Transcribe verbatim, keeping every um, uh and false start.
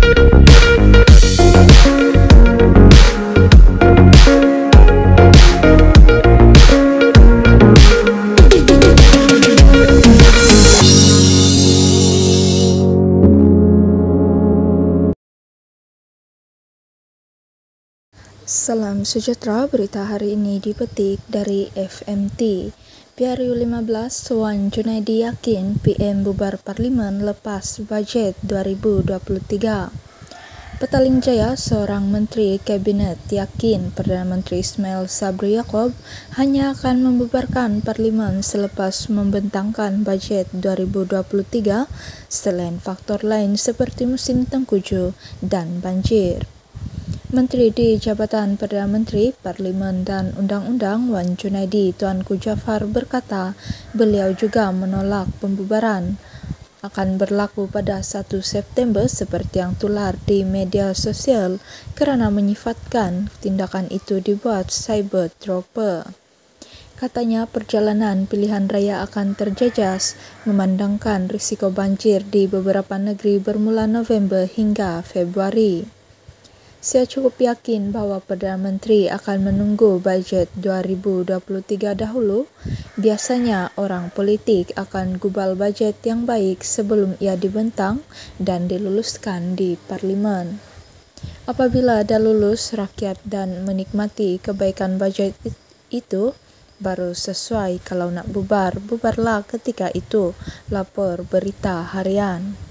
Salam sejahtera, berita hari ini dipetik dari F M T. P R U lima belas, Wan Junaidi yakin P M bubar parlimen lepas bajet dua ribu dua puluh tiga. Petaling Jaya, seorang menteri kabinet, yakin Perdana Menteri Ismail Sabri Yaakob hanya akan membubarkan parlimen selepas membentangkan bajet dua ribu dua puluh tiga selain faktor lain seperti musim tengkujuh dan banjir. Menteri di Jabatan Perdana Menteri, Parlimen dan Undang-Undang Wan Junaidi Tuanku Jaafar berkata beliau juga menolak pembubaran akan berlaku pada satu September seperti yang tular di media sosial kerana menyifatkan tindakan itu dibuat cyber trope. Katanya perjalanan pilihan raya akan terjejas memandangkan risiko banjir di beberapa negeri bermula November hingga Februari. Saya cukup yakin bahawa Perdana Menteri akan menunggu bajet dua ribu dua puluh tiga dahulu. Biasanya orang politik akan gubal bajet yang baik sebelum ia dibentang dan diluluskan di Parlimen. Apabila dah lulus rakyat dan menikmati kebaikan bajet itu, baru sesuai. Kalau nak bubar, bubarlah ketika itu, lapor Berita Harian.